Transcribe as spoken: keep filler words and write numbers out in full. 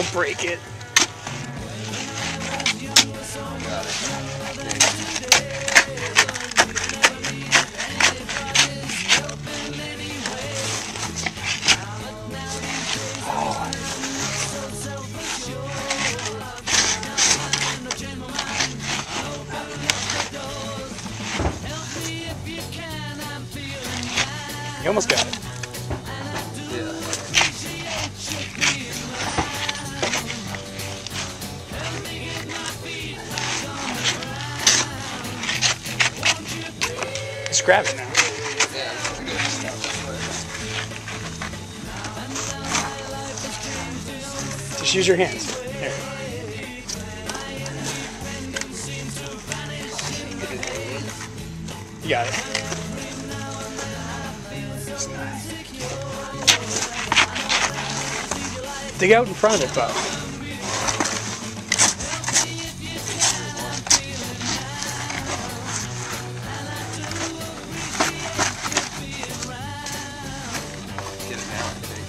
Don't break it. Got it. You almost got it. Yeah. Just grab it now. Yeah, it's a good stuff. Just use your hands. Here. You got it. Dig out in front of it, Bo. Get it now.